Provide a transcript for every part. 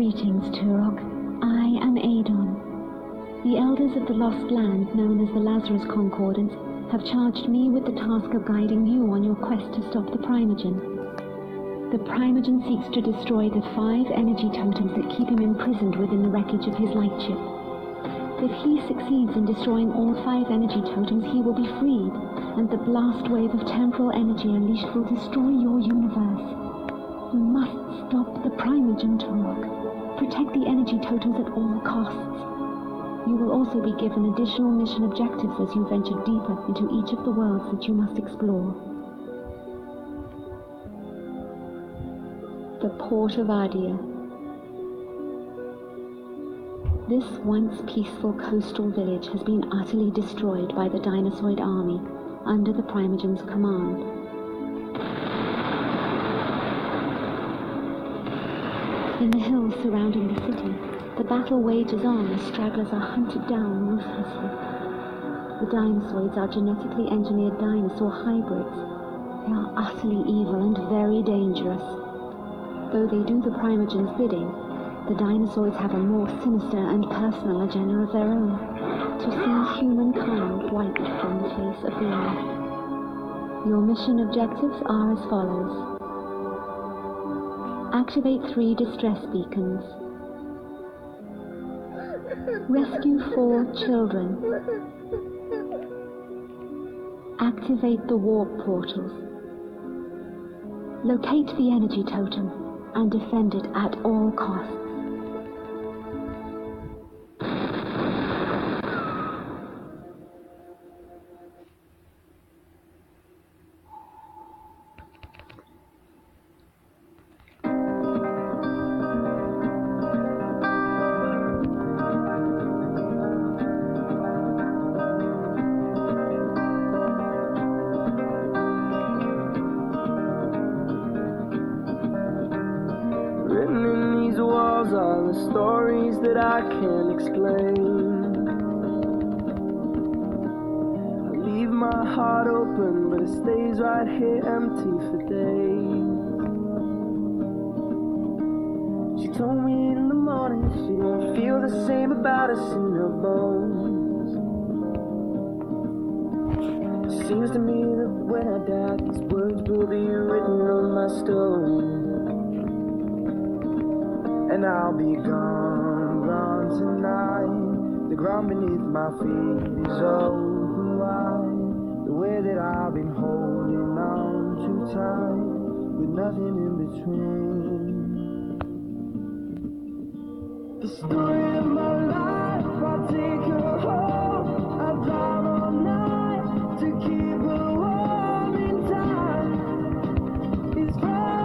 Greetings, Turok. I am Adon. The elders of the Lost Land, known as the Lazarus Concordance, have charged me with the task of guiding you on your quest to stop the Primogen. The Primogen seeks to destroy the 5 energy totems that keep him imprisoned within the wreckage of his light ship. If he succeeds in destroying all 5 energy totems, he will be freed, and the blast wave of temporal energy unleashed will destroy your universe. You must stop the Primogen, Turok. Protect the energy totems at all costs. You will also be given additional mission objectives as you venture deeper into each of the worlds that you must explore. The Port of Ardia. This once peaceful coastal village has been utterly destroyed by the Dinosaur army under the Primogen's command. In the hills surrounding the city, the battle wages on as stragglers are hunted down ruthlessly. The Dinosaurs are genetically engineered dinosaur hybrids. They are utterly evil and very dangerous. Though they do the Primogen's bidding, the Dinosaurs have a more sinister and personal agenda of their own, to see humankind wiped from the face of the earth. Your mission objectives are as follows. Activate 3 distress beacons. Rescue 4 children. Activate the warp portals. Locate the energy totem and defend it at all costs. Are the stories that I can't explain. I leave my heart open, but it stays right here empty for days. She told me in the morning she don't feel the same about us in her bones. It seems to me that when I die, these words will be written on my stone. And I'll be gone, gone tonight. The ground beneath my feet is open wide. The way that I've been holding on too tight, with nothing in between. The story of my life, I'll take her home. I'll drive all night to keep her warm in time. It's frozen.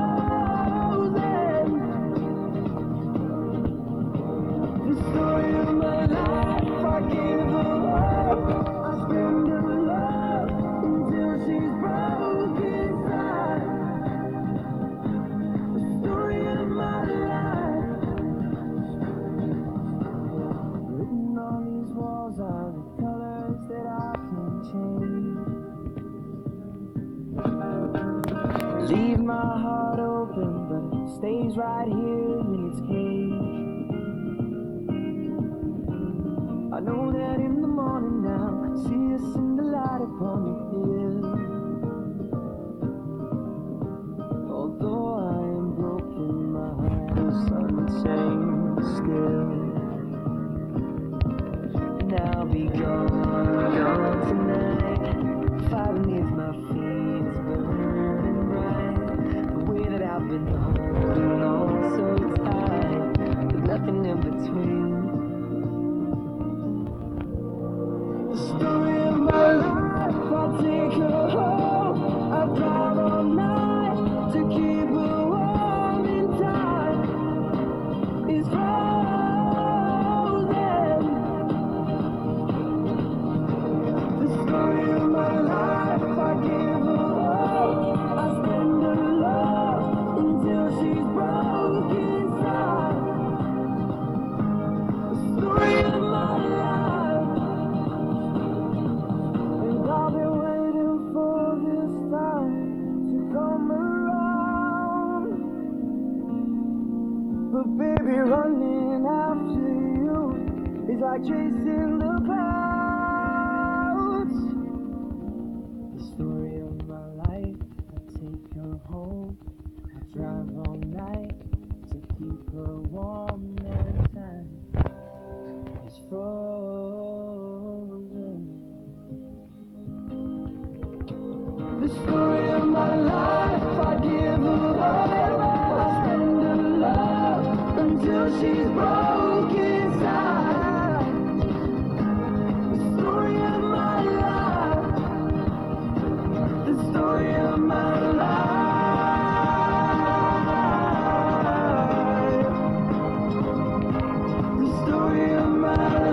The story of my life, I give her up. I spend her love until she's broken inside. The story of my life. Written on these walls are the colors that I can't change. Leave my heart open, but it stays right here in its cage. I know that in the morning now, I see us in the light upon the hill. Although I am broken, my heart is unchained still. And I'll be gone, gone tonight. Fire beneath my feet is burning bright. The way that I've been holding on so tight, with nothing in between. The story of my life, I'll like chasing the clouds. The story of my life, I take her home, I drive all night to keep her warm and time is frozen. The story of my life, I give her all, I spend her love until she's broken inside. The story of my life, the story of my life, the story of my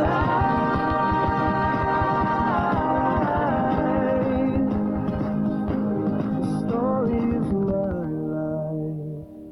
life, the story of my life.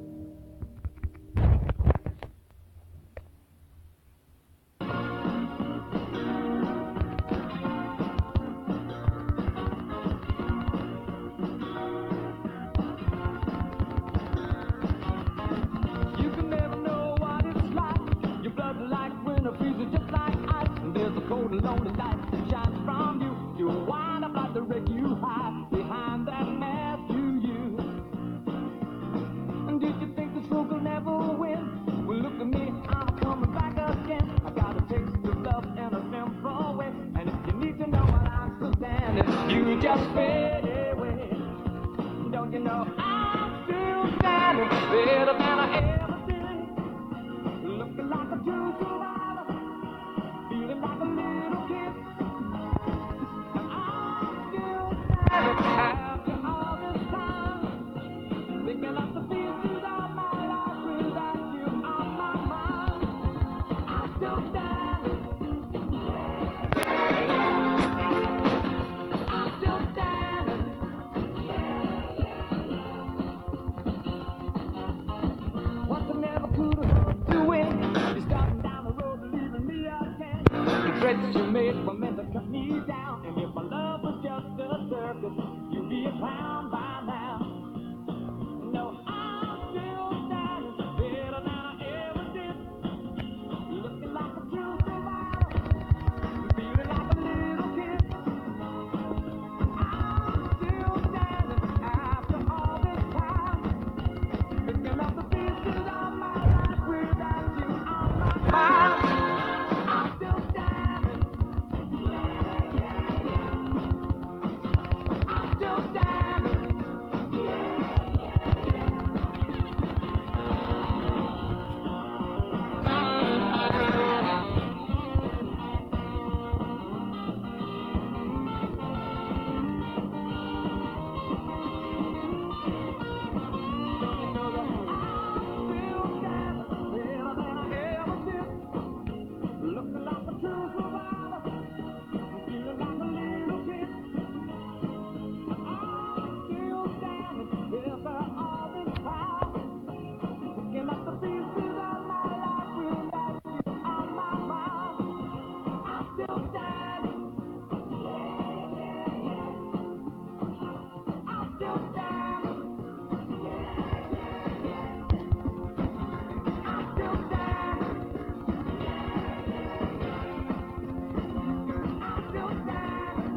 You can never know what it's like. Your blood's like winter, freezing just like ice. And there's a cold and lonely light that shines from you. You wind up like the wreck you hide behind that mask you use. And did you think this road will never win? Well, look at me, I'm coming back again. I got a taste of love in a simple way. And if you need to know what I'm still standing, you just fade away. Don't you know I'm still standing better than I ever did? Looking like a true survivor, feeling like a little kid. And I'm still standing after all this time, thinking of the pieces of my life without you on my mind. I'm still standing. I'm still standing. What I never could have to win. You're starting down the road, leaving me again. The threats you made were meant to cut me down. And if my love was just a circus, you'd be a clown by now. No, I'm still standing better than I ever did. Looking like a true survivor, feeling like a little kid. I'm still standing after all this time, picking up the pieces of my life without you on my mind. I'm still standing. I'm still standing. Looking like a true survivor, feeling like a little kid. I'm still standing after all this time, picking up the pieces of my life without you on my mind. I'm still standing. I'm still standing. I'm still standing. I'm still standing.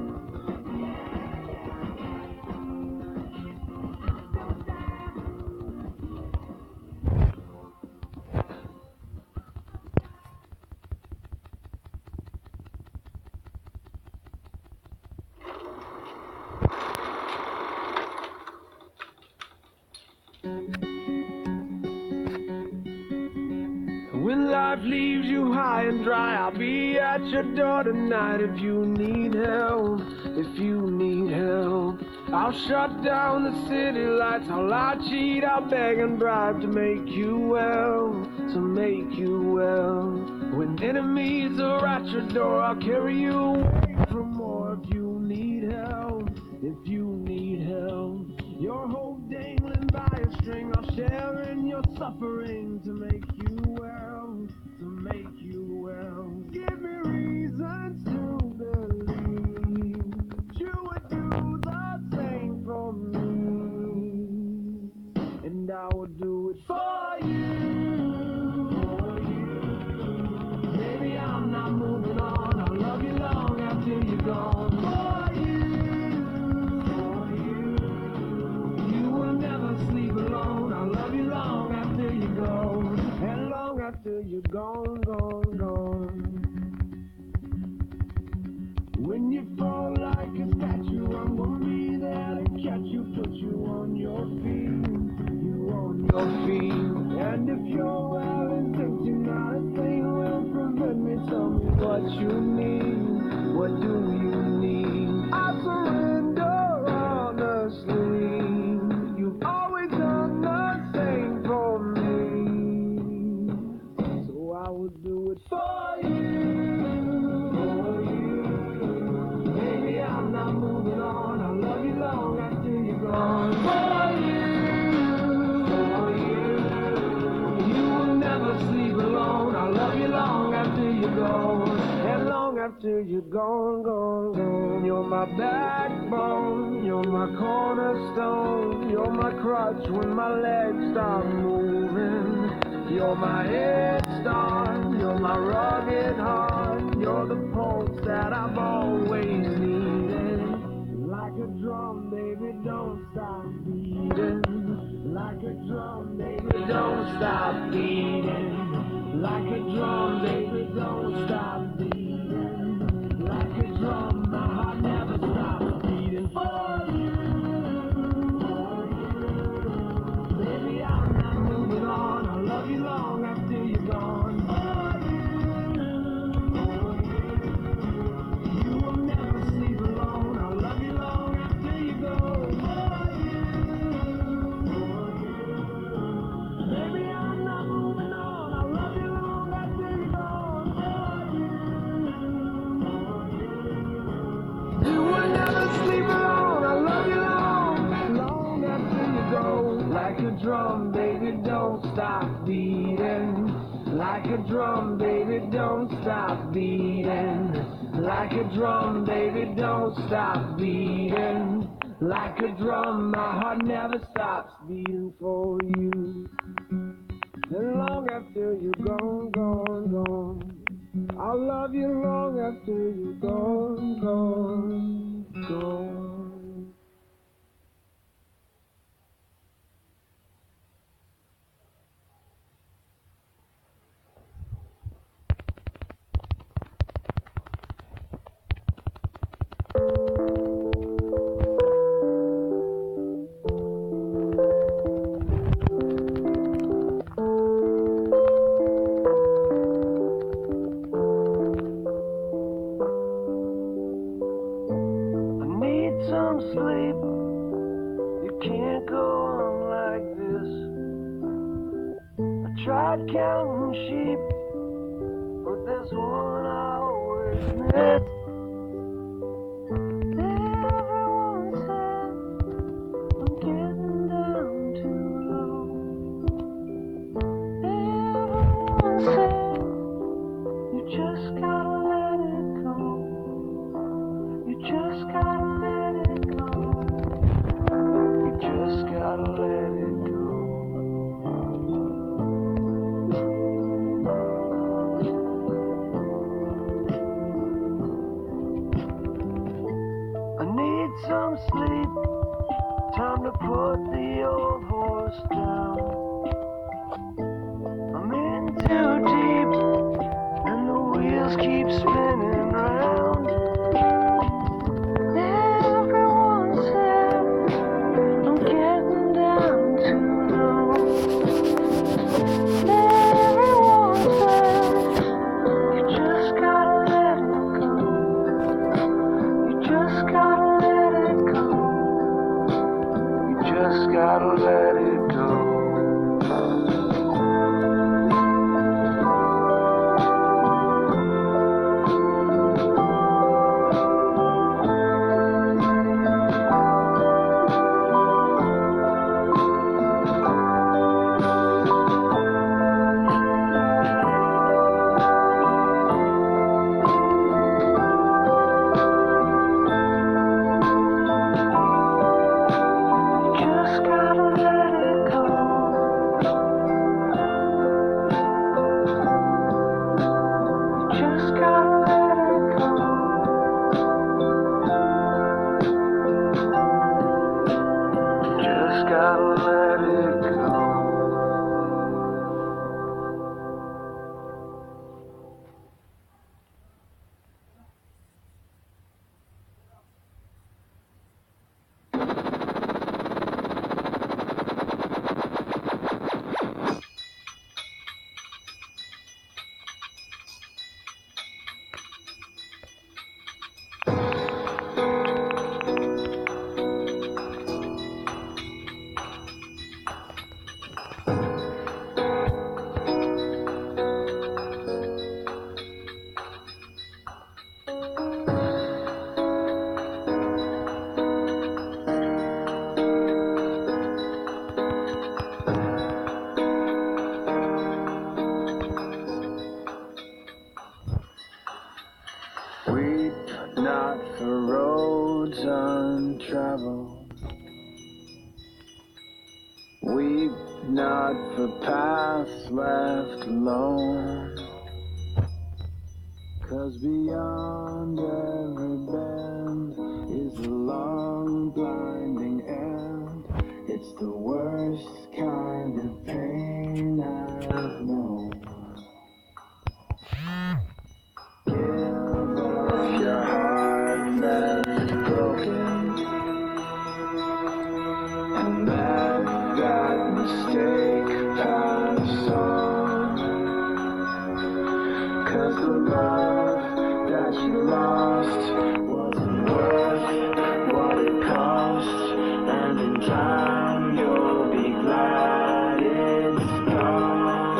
When life leaves you high and dry, I'll be at your door tonight if you need help, if you need help. I'll shut down the city lights, I'll lie, cheat, I'll beg and bribe to make you well, to make you well. When enemies are at your door, I'll carry you away from more if you need help, if you need help. Your hope dangling by a string, I'll share in your suffering to make you well, to make you well. Give me reasons to believe you would do the same for me, and I would do it for you. Maybe I'm not moving what you need. What do you need? I surrender honestly. You've always done the same for me, so I would do it for you. For you, baby, I'm not moving on. I'll love you long after you're gone. For you, you will never sleep alone. I'll love you long after you're gone, and long after you're gone, gone, gone. You're my backbone, you're my cornerstone, you're my crutch when my legs stop moving. You're my head start, you're my rugged heart, you're the pulse that I've always needed. Like a drum, baby, don't stop beating. Like a drum, baby, don't stop beating. Like a drum, baby, don't stop beating. Like a drum, my heart never stops beating for you. Baby, I'm not moving on. I'll love you long after you're gone. You will never sleep alone. I'll love you long after you go. Baby, I'm not moving on. I'll love you long after you're gone. You will never sleep alone. I'll love you long after you go. Like a drum, baby, don't stop beating. Like a drum, baby, don't stop beating. Like a drum, baby, don't stop beating. Like a drum, my heart never stops beating for you. And long after you're gone, gone, gone, I'll love you long after you're gone, gone, gone. Some sleep. You can't go on like this. I tried counting sheep, but there's one I always miss. Everyone said I'm getting down too low. Everyone said you just gotta let it go. You just gotta let it go. You just gotta let it go. I need some sleep. Time to put the old horse down. I'm in too deep, and the wheels keep spinning round. Everyone said I'm getting down too low. Everyone said you just gotta let it go. You just gotta let it go. You just gotta let it go. Weep not for roads untraveled. Weep not for paths left alone. 'Cause beyond every bend is a long blinding end. It's the worst kind of pain I've known. If your heart that's broken and let that mistake pass on. 'Cause the love that you lost wasn't worth what it cost, and in time you'll be glad it's gone.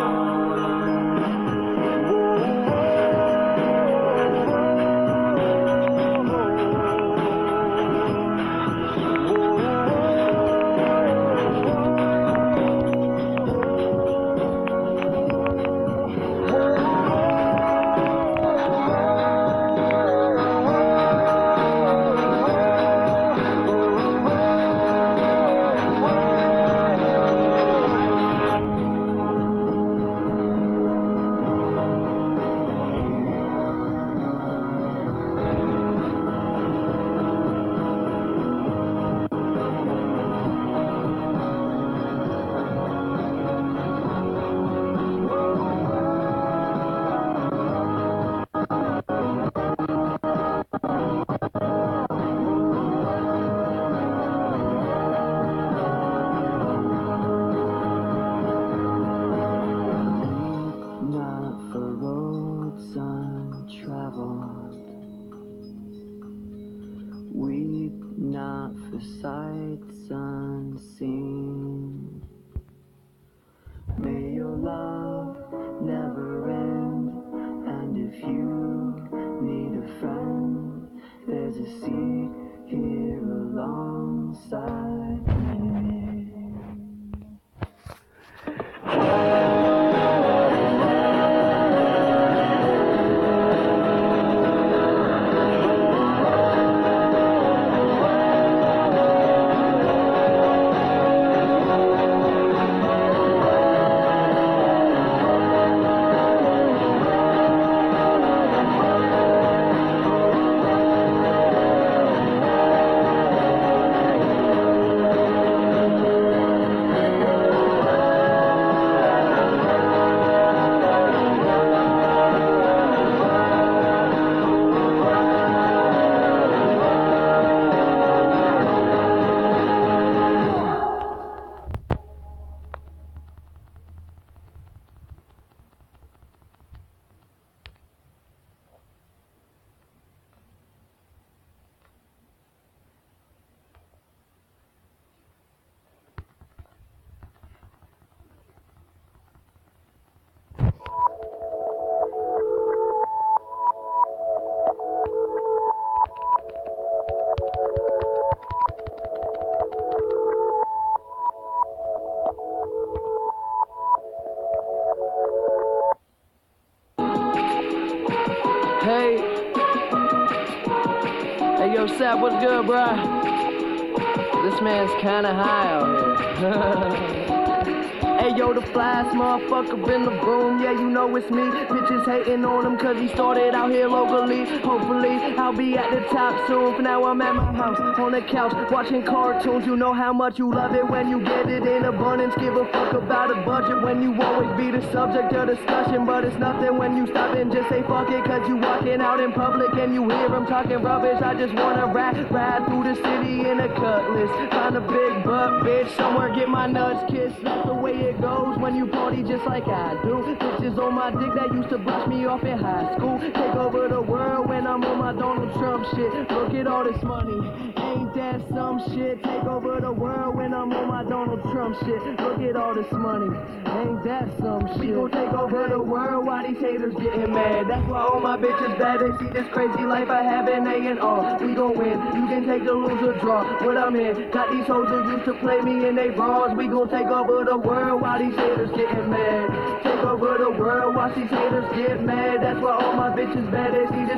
Not for roads untraveled. Weep not for sights unseen. May your love never end, and if you need a friend, there's a seat here alongside me. Hey, yo, Sap, what's good, bruh? This man's kinda high out here. Hey, yo, the flyest motherfucker in the room, yeah, you know it's me. Bitches hating on him cause he started out here locally. Hopefully, I'll be at the top soon. For now, I'm at my house, on the couch, watching cartoons. You know how much you love it when you get it in abundance. Give a fuck about a budget when you always be the subject of discussion. But it's nothing when you stop and just say fuck it. Cause you walking out in public and you hear him talking rubbish. I just wanna ride through the city in a cutlass. Find a big butt, bitch, somewhere get my nuts kissed. That's the way it goes when you party just like I do. Bitches on my dick that used to brush me off in high school. Take over the world when I'm on my Donald Trump shit. Look at all this money, ain't that some shit? Take over the world when I'm on my Donald Trump shit. Look at all this money, ain't that some shit? We gon' take over the world while these haters getting mad. That's why all my bitches bad. They see this crazy life I have in A&R. We gon' win, you can take the lose or draw. What I'm in, got these hoes who used to play me in they bras. We gon' take over the world while these haters getting mad. Take over the world, watch these haters get mad. That's why all my bitches bad. They see this crazy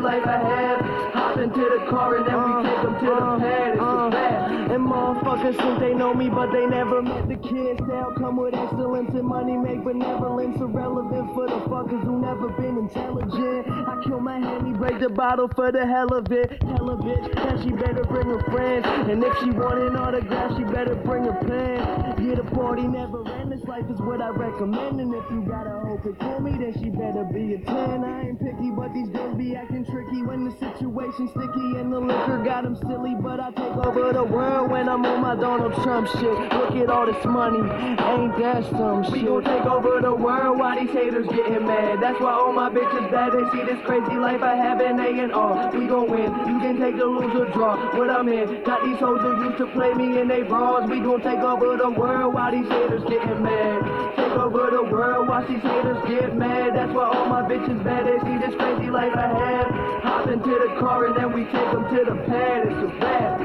life I have. Hop into the car and then we take them to the pad. It's a bad. And motherfuckers think they know me, but they never met the kids. They'll come with excellence and money, make benevolence irrelevant for the fuckers who never been intelligent. I kill my handy, break the bottle for the hell of it. Hell of it, and she better bring her friends. And if she want an autograph, she better bring her pen. Yeah, the party never ends. This life is what I recommend. And if you gotta hope it for me, then she better be a 10. I ain't picky, but these girls be acting tricky when the situation's sticky and the liquor got them silly. But I take over the world when I'm on my Donald Trump shit. Look at all this money, ain't that some shit? We gon' take over the world while these haters getting mad. That's why all my bitches bad. They see this crazy life I have and they in awe. We gon' win, you can take the lose or draw. What I'm in, got these hoes who used to play me in they bras. We gon' take over the world while these haters getting mad. Take over the world while these haters get mad. That's why all my bitches bad. They see this crazy life I have. Hop into the car and then we take them to the pad. It's a bad.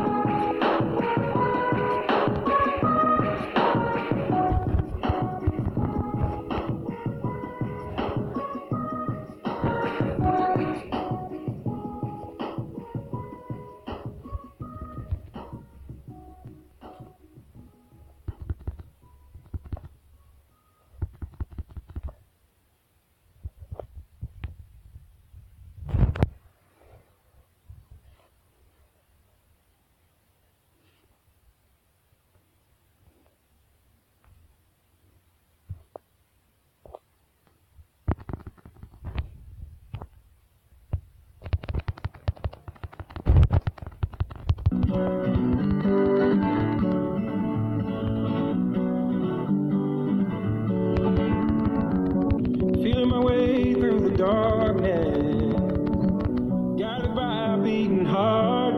Feeling my way through the darkness, guided by a beating heart.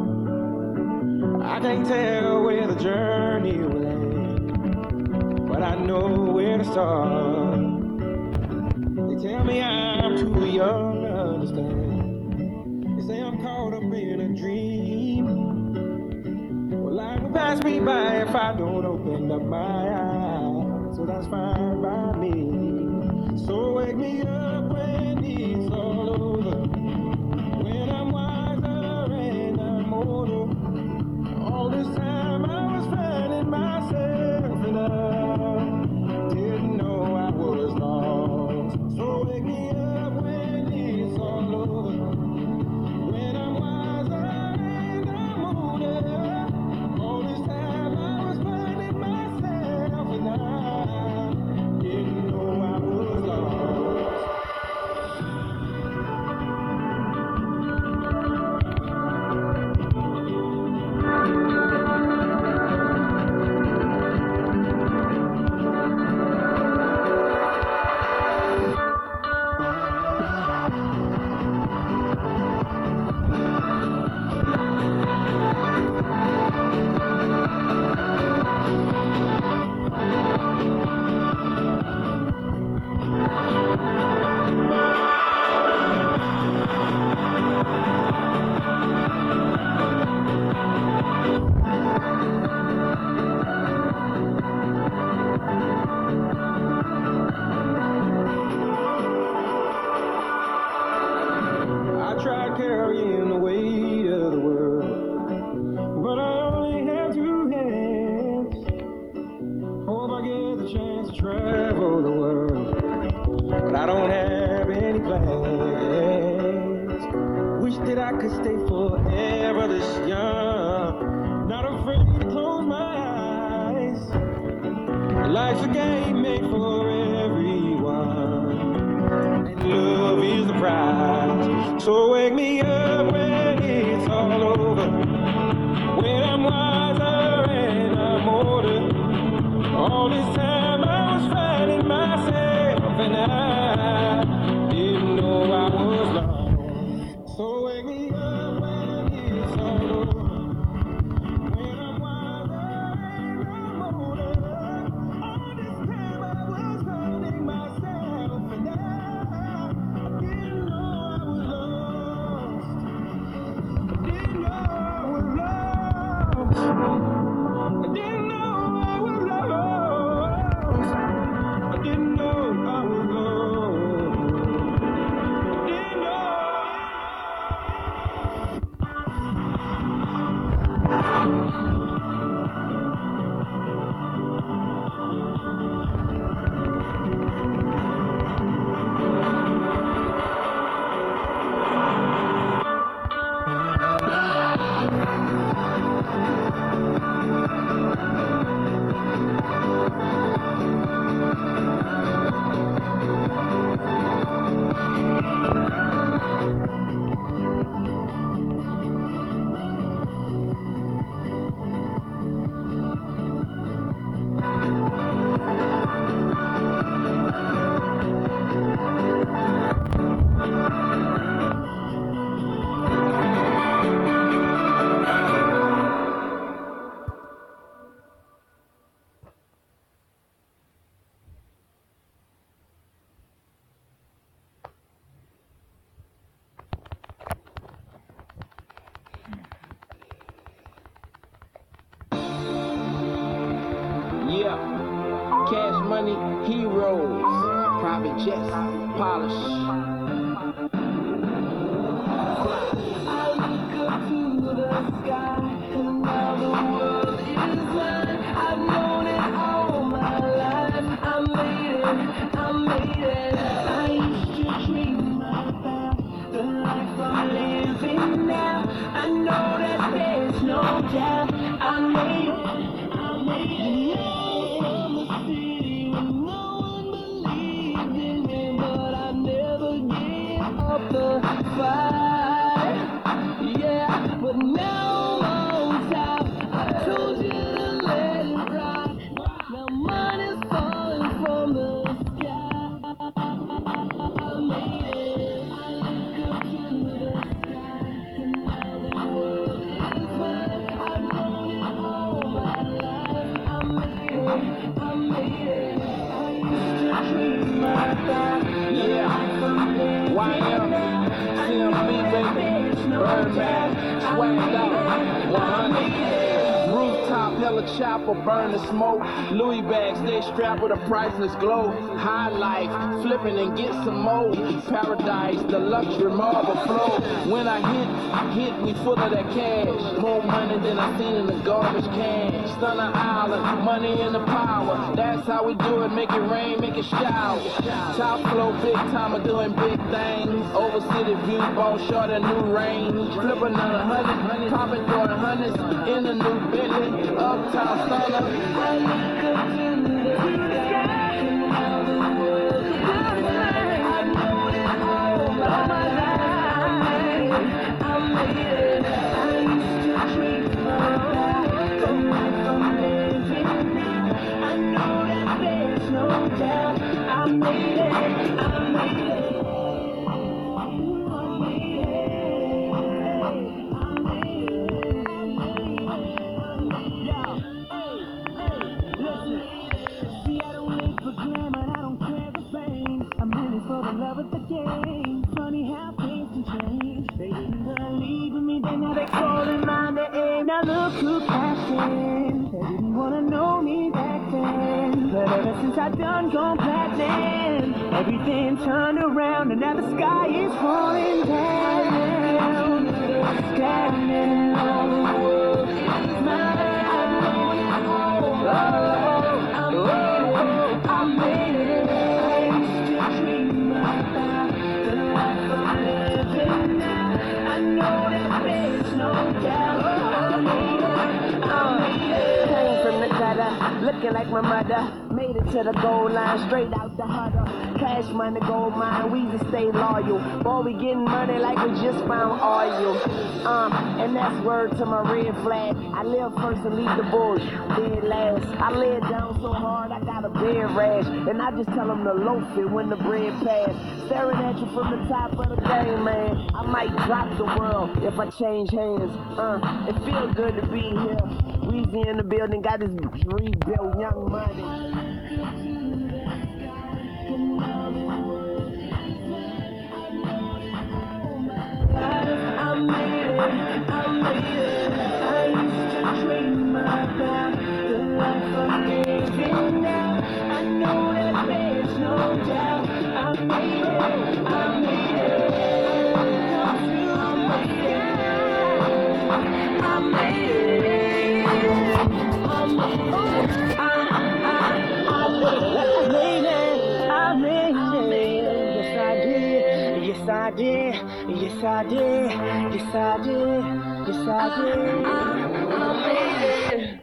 I can't tell where the journey will end, but I know where to start. They tell me I'm too young to understand. They say I'm caught up in a dream. Well, life will pass me by if I don't open up my eyes, so that's fine by me. So wake me up when it's all over, when I'm wiser and I'm older. All this time I was finding myself and I didn't know I was lost. So wake me up when it's all over, when I'm wiser and I'm older. All this time I was finding myself and I didn't know I was lost. I tried carrying the weight of the world, but I only have two hands. Hope I get the chance to travel the world, but I don't have any plans. Wish that I could stay forever this young, not afraid to close my eyes. Life's a game made for everyone, and love is the prize. So wake me up when it's all over, when I'm wiser and I'm older. All this time I was finding myself and I didn't know I was lost. So wake me up when it's all over, when I'm wiser and I'm older. All this time I was finding myself and I didn't know I was lost. jets, polish. I look up to the sky, and now the world is mine. I've known it all my life. I made it, I made it. I used to dream about the life I'm living now. I know that there's no doubt. I made it, I made it. From a city where no one believed in me, but I never gave up the fight. Yeah, but now I'm on top. I told you to let it ride. Now money's falling from the sky. I made it. I look up to the sky, and now the world is mine. I've known it all my life. I made it. I made it. I used to dream about Yeah, YM, CMB, baby, Birdman, swagged out, 100. Rooftop, hella chopper, burn the smoke. Louis bags, stay strapped with a priceless glow. High life, flipping and get some more. Paradise, the luxury marble flow. When I hit, we full of that cash. More money than I seen in the garbage can. Stunner Island, money and the power. That's how we do it, make it rain, make it shower. Top flow, big time, doing big things. Over city view, ball short, a new range. Flip another 100, popping for the hundreds. In a new Bentley, uptown stunner. I look up to the sky, and now the world is mine. I've known it all my life. I made it. I used to dream about the life I'm living now. I know that there's no doubt. I made it. I made it. Now look who cashed in. They didn't wanna know me back then, but ever since I done gone platinum, everything turned around and now the sky is falling down. Standing on the world is mine. I know it all. I made it. I used to dream about the life I'm living now. I know that there's no doubt. Came from the gutter, looking like my mother. Made it to the goal line, straight out the huddle. Cash money, gold mine, we just stay loyal. Boy, we getting money like we just found oil. And that's word to my red flag. I live first and leave the bush, dead last. I lay it down so hard, I got a bed rash. And I just tell them to loaf it when the bread pass. Staring at you from the top of the game, man. I might drop the world if I change hands. It feels good to be here. Weezy in the building, got this rebuilt Young Money. I made it, I made it. I used to dream about the life I'm living now. I know that there's no doubt. I made it, I made it. I made it. I made it. Yes, I did. Yes, I did. Yes, I did. Yes, I did. I made it.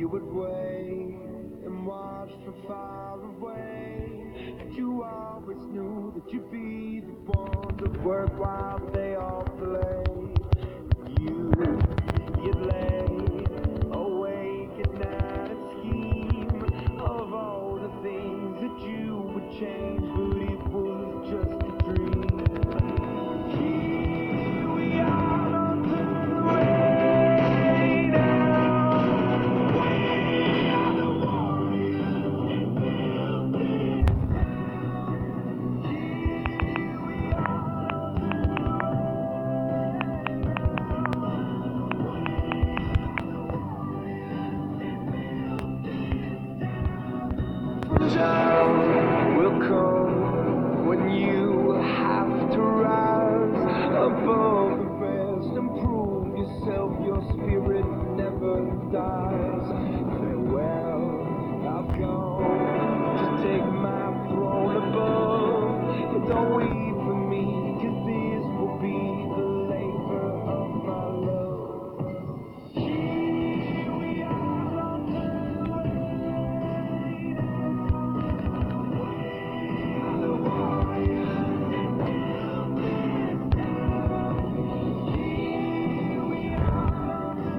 would wait and watch from far away. And you always knew that you'd be the one to work while they all play. You'd lay awake at night and scheme of all the things that you would change, but it was just a dream. Here we are on the way now. We are the warriors in building town. Here we are. Will come when you have to rise above the rest and prove yourself. Your spirit never dies. Farewell, I've gone to take my throne above. And don't wait for me, 'cause this will be the labor of my love. Here we are on the way. The warriors in building town. Here we are on the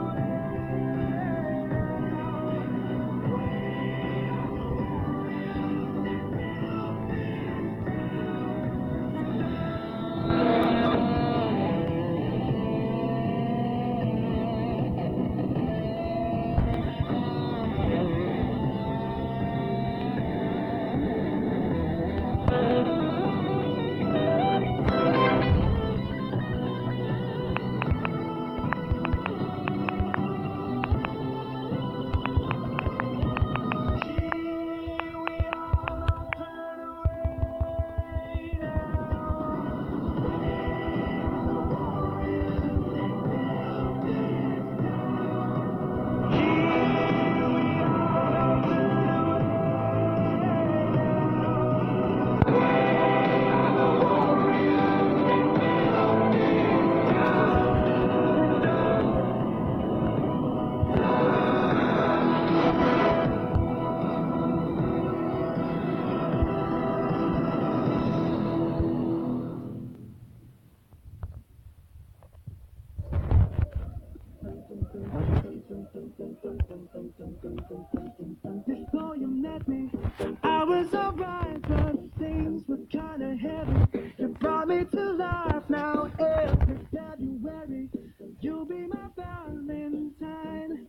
Before you met me, I was alright, but things were kinda heavy. You brought me to life now every February. You'll be my Valentine,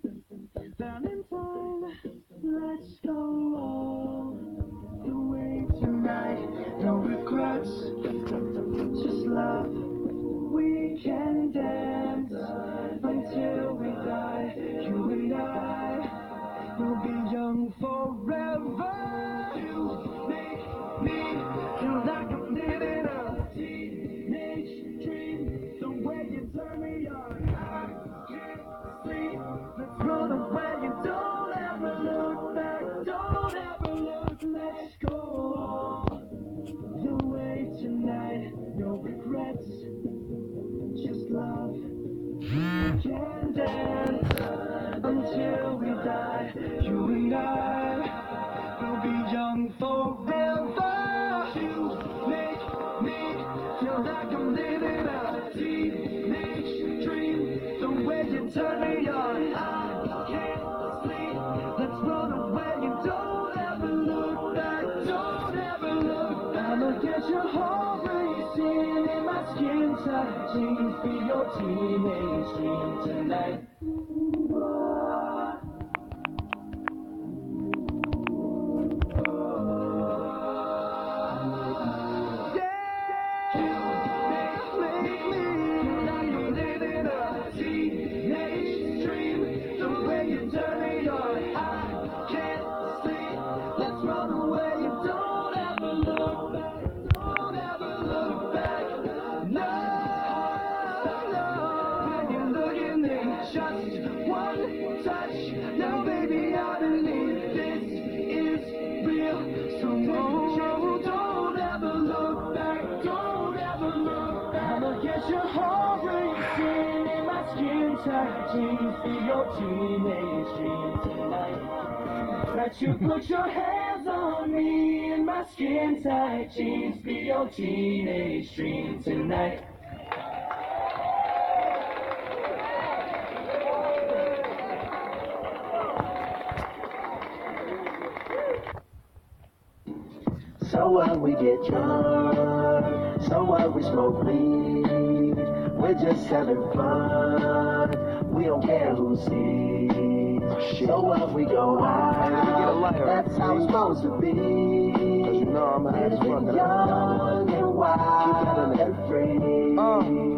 Valentine. Let's go all the way tonight. No regrets, just love. We can dance until we die. You and I will be young forever. You make me feel like I'm living a teenage dream. The way you turn me on, I can't sleep. Let's run away and don't ever look back. Don't ever look. Let's go the way tonight. No regrets, just love. Can dance until we die. You and I will be young forever. You make me feel like I'm living a teenage dream. The way you turn me on, I can't sleep. Let's run away and don't ever look back. Don't ever look back. I'ma get your heart racing in my skin tight jeans. Be your teenage dream tonight. Get your heart racing in my my skin tight jeans for your teenage dream tonight. Let you put your hands on me in my skin tight jeans for your teenage dream tonight. So what, we get drunk, so what, we smoke weed, we're just having fun, we don't care who sees. So what, we go out, that's how it's supposed to be. Cause you know I'm high as fuck. Young and wild and free.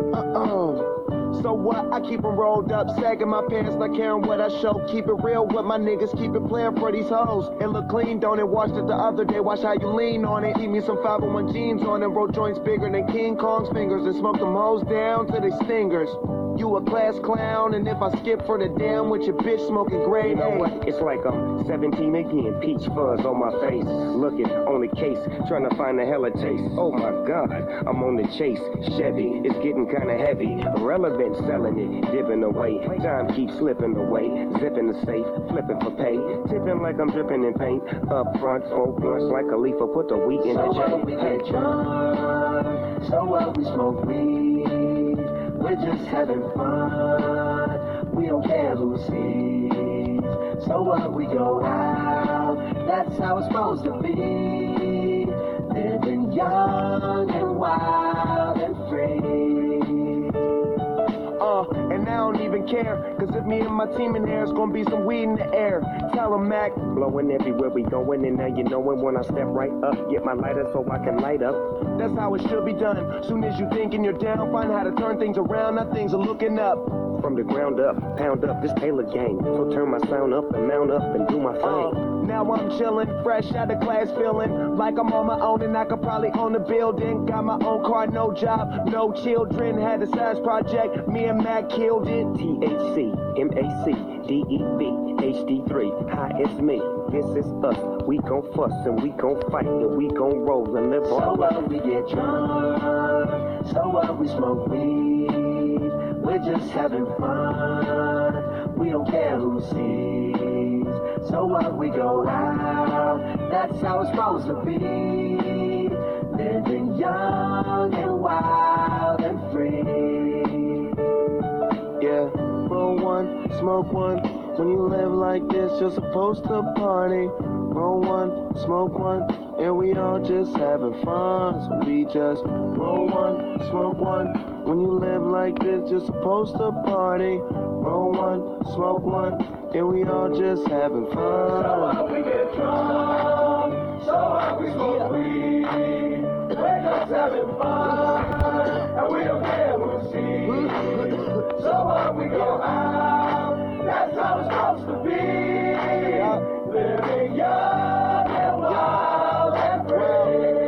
So what? I keep them rolled up, sagging my pants, not caring what I show. Keep it real with my niggas, keep it playing for these hoes. It look clean, don't it? Washed it the other day, watch how you lean on it. Keep me some 501 jeans on and roll joints bigger than King Kong's fingers. And smoke them hoes down to they stingers. You a class clown, and if I skip for the damn with your bitch smoking grade A. You know what? It's like I'm 17 again, peach fuzz on my face. Looking on the case, trying to find a hella taste. Oh my God, I'm on the chase. Chevy, it's getting kinda heavy. Irrelevant, selling it, dipping away. Time keeps slipping away. Zipping the safe, flipping for pay. Tipping like I'm dripping in paint. Up front, smoke blunts like a leaf, put the weed in the So we get drunk, so what, we smoke weed, we're just having fun, we don't care who sees. So what, we go out, that's how it's supposed to be. Living young and wild and free. And I don't even care, cause if me and my team in there, it's gonna be some weed in the air. Tell 'em, Mac. Blowing everywhere we going, and now you knowin' when I step right up. Get my lighter so I can light up. That's how it should be done. Soon as you thinking you're down, find how to turn things around. Now things are looking up. From the ground up, pound up this Taylor gang. So turn my sound up and mount up and do my thing. Now I'm chillin', fresh out of class, feeling like I'm on my own and I could probably own a building. Got my own car, no job, no children. Had a size project, me and Mac killed it. THC, MAC, DEV, HD3, hi, it's me. This is us. We gon' fuss and we gon' fight and we gon' roll and live on. So what, we get drunk, so what, we smoke weed, we're just having fun, we don't care who sees. So what, we go out, that's how it's supposed to be. Living young and wild and free. Yeah, roll one, smoke one. When you live like this, you're supposed to party. Roll one, smoke one, and we all just having fun. So we just roll one, smoke one. When you live like this, you're supposed to party. Roll one, smoke one, and we all just having fun. So what, we get drunk, so what, we smoke weed, we're just having fun, and we don't care who sees. So what, we go out, that's how it's supposed to be. Living young and wild and free.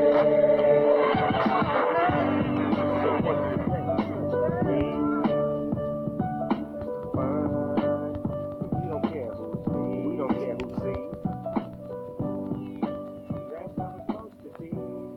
We don't care who sees. We don't care who sees. That's how it's supposed to be.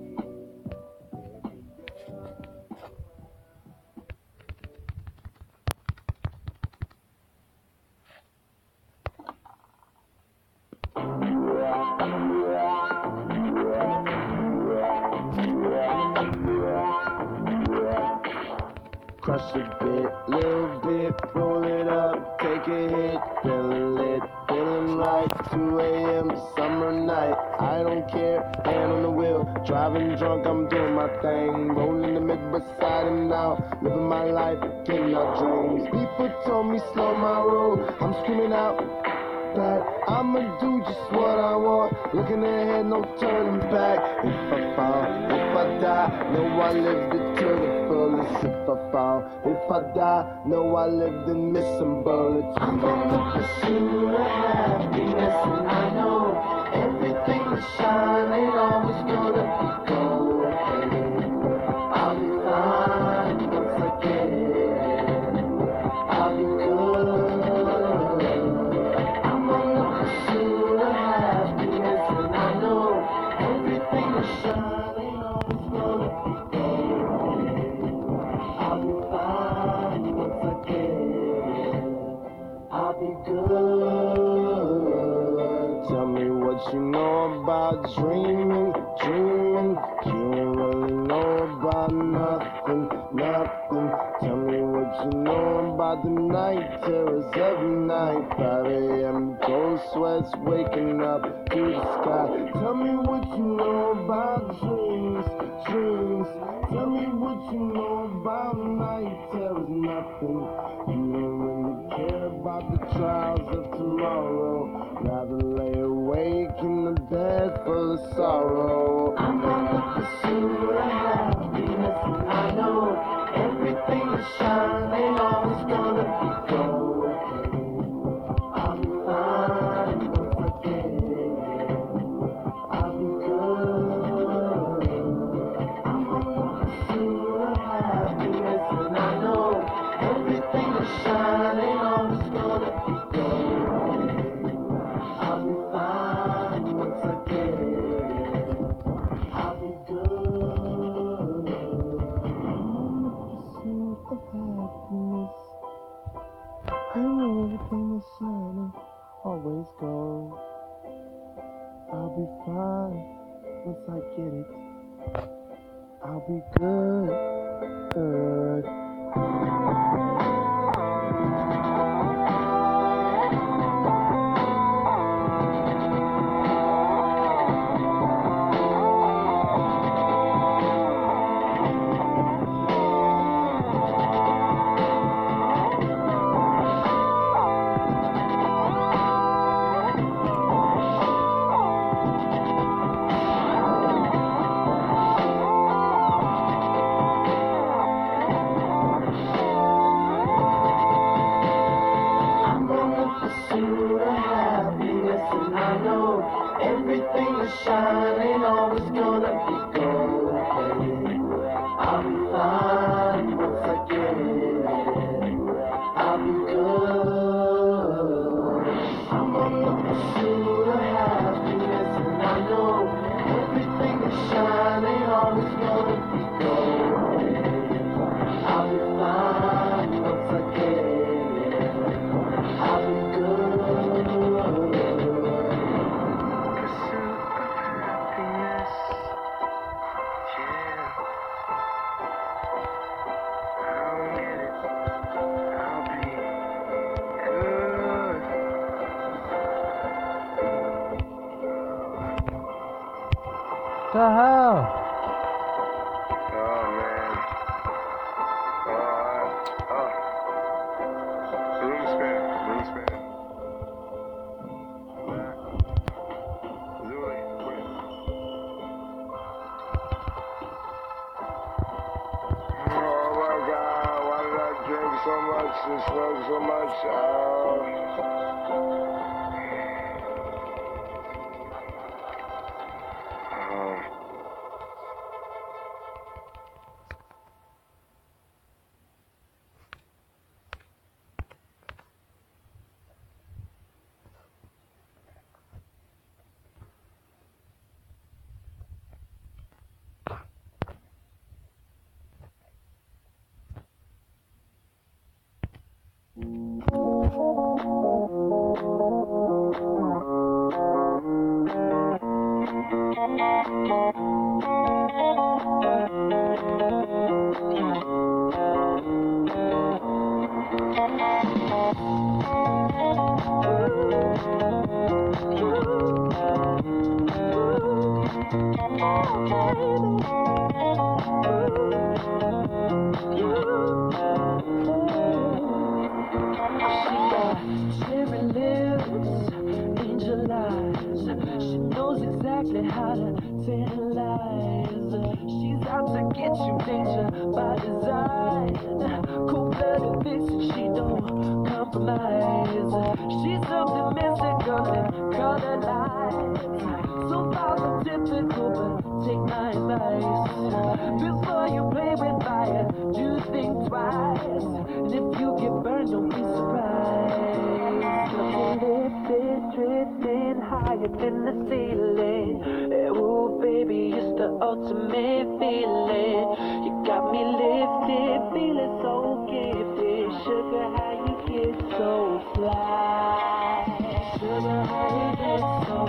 Crush a bit, little bit, roll it up, take a hit, feeling lit, feeling right. 2 a.m. summer night, I don't care, hand on the wheel, driving drunk, I'm doing my thing, rolling the Midwest side and out, living my life, getting our dreams. People told me slow my roll, I'm screaming out that I'ma do just what I want, looking ahead, no turning back. If I fall, if I die, know I lived it to the fullest. If I fall, if I die, know I lived and missed some bullets. I'm on the pursuit of happiness, and I know everything that shine ain't always gonna be gold. I'll be fine once I get it. I'll be good. I'm on the pursuit of happiness, and I know everything that shine ain't always gonna be gold. I'll be fine once I get nothing, nothing. Tell me what you know about the night terrors every night. 5 a.m. cold sweats waking up to the sky. Tell me what you know about dreams, dreams. Tell me what you know about night terrors, nothing. You don't really care about the trials of tomorrow. Rather lay awake in the bed full of sorrow. I'm on the pursuit of happiness, and I know everything is shining, always gonna be gold. I'll be fine once I get it. I'll be good. I'm on the pursuit of happiness, and I know everything is shining, always gonna be gold. I'll be fine once I get it. I'll be good. I'm on the pursuit of happiness. I know everything is shining, always gold. I'll be fine once I get it. I'll be good, good. I'm on the pursuit of happiness, and I know everything is shining, always gonna be gold. I'll be fine once I get it. I'll be good. I'm on the pursuit of happiness, and I know everything is shining, always gonna be gold. I'll be fine once I get it. I'll be good. Pursuit of happiness. Yeah. I'll get it. I'll be good. The hell? Oh man. Room spare. Zuli, wait. Oh my God, why did I drink so much and smoke so much? Cherry lips, angel eyes. She knows exactly how to tantalize. She's out to get you, danger by design. Cold-blooded vixen, she don't compromise. She's optimistic, and color lights. So far from typical, but take my advice. Before you play with fire, do think twice. And if you get burned, don't be surprised. Lifted, drifting higher than the ceiling. Ooh, baby, it's the ultimate feeling. You got me lifted, feeling so gifted. Sugar, how you get so fly? Sugar, how you get so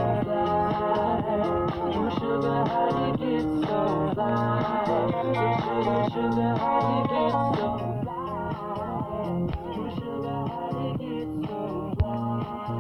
fly? You sugar, how you get so fly? Sugar, sugar, how you get so fly? Oh, sugar, how you get so fly?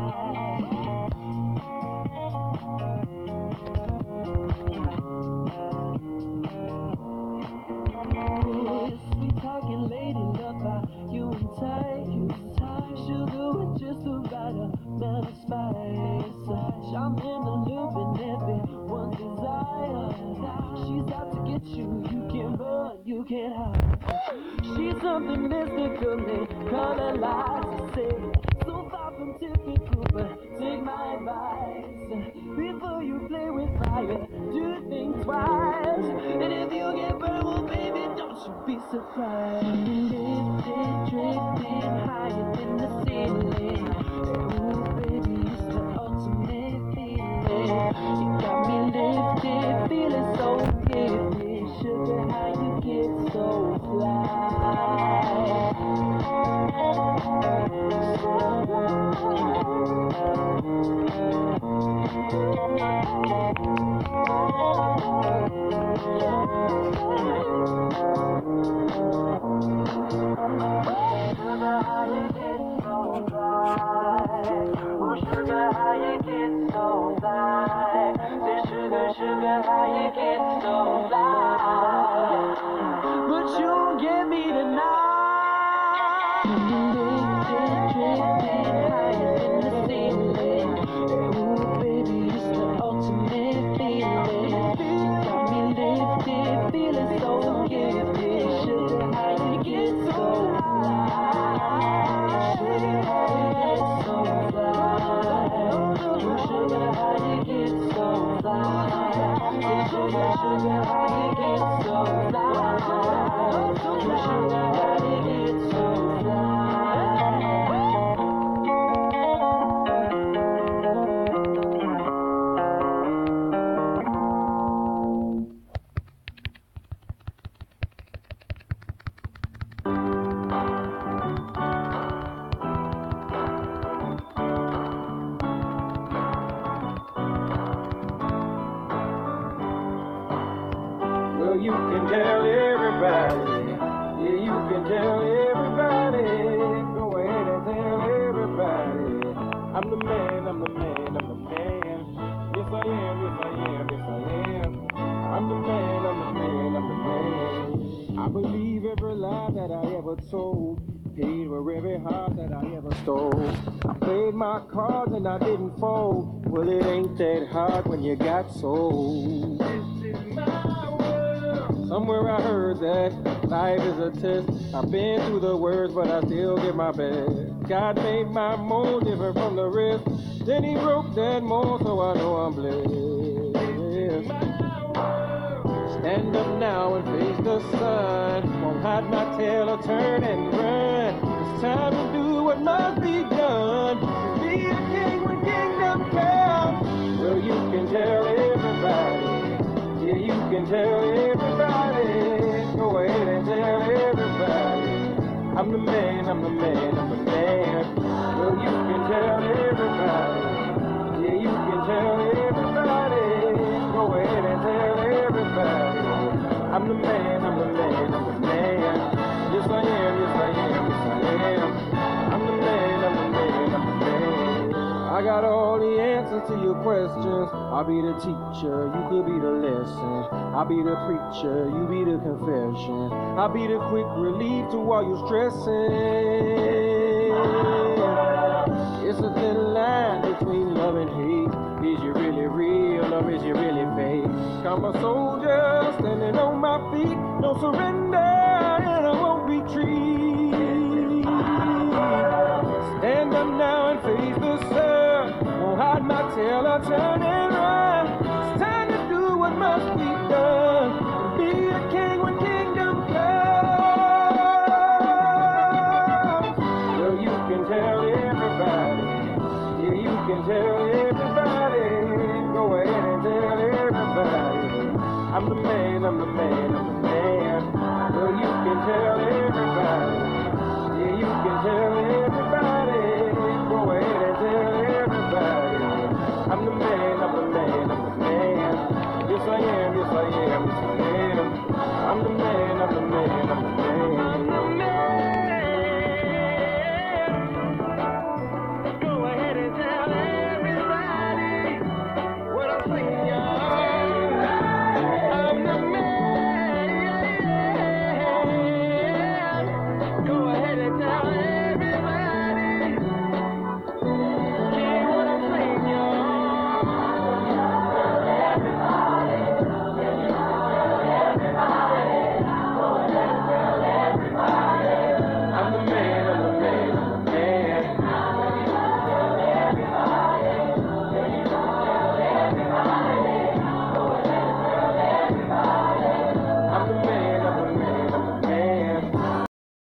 Sweet talking lady, love how you entice. Sugar with just the right amount of spice. I'm in the loop and everyone's desire. She's out to get you, you can't run, you can't hide. She's something mystical, color lights to say. So far from typical, but take my advice. Before you play with fire, do think twice. And if you get burned, well, baby, don't you be surprised. Lifted, drifting higher than the ceiling. Ooh, baby, it's the ultimate feeling. You got me lifted, feeling so gifted. Sugar, how you get so fly? Sugar, how you get so fly? Oh, sugar, how you get so fly? Say, sugar, sugar, how you get so fly? But you won't get me tonight. Lifted, drifting higher than the ceiling. Ooh, baby, it's the ultimate feeling. Got me lifted, feeling so gifted. Sugar, how you get so fly? Sugar, how you get so fly? Sugar, how you get so fly? Sugar, sugar, how you get so fly? Sugar, how you get so Well, you can tell everybody. Yeah, you can tell everybody. Go ahead and tell everybody. I'm the man, I'm the man, I'm the man. Yes, I am, yes, I am, yes, I am. I'm the man, I'm the man, I'm the man. I believe every lie that I ever told. Paid for every heart that I ever stole. I played my cards and I didn't fold. Well, it ain't that hard when you got sold. Somewhere I heard that life is a test. I've been through the worst, but I still give my best. God made my mold different from the rest. Then he broke that mold, so I know I'm blessed. Stand up now and face the sun. Won't hide my tail or turn and run. It's time to do what must be done. Be a king when kingdom comes. Well, you can tell everybody. Yeah, you can tell everybody. Go ahead and tell everybody. I'm the man, I'm the man, I'm the man. Well, you can tell everybody. Yeah, you can tell everybody. Go ahead and tell everybody. I'm the man, I'm the man, I'm the man. Yes, I am, yes, I am, yes, I am. I'm the man, I'm the man, I'm the man. I got all the answers to your questions. I'll be the teacher, you could be the lesson. I'll be the preacher, you be the confession. I'll be the quick relief to all your stressing. It's a thin line between love and hate. Is you really real or is you really fake? I'm a soldier standing on my feet. No surrender and I won't retreat. Stand up now and face the sun. Won't hide my tail or turn and run. It's time to do what must be done. Be a king when kingdom comes. Well, you can tell everybody. Yeah, you can tell everybody. Go ahead and tell everybody. I'm the man, I'm the man, I'm the man. Well, you can tell everybody.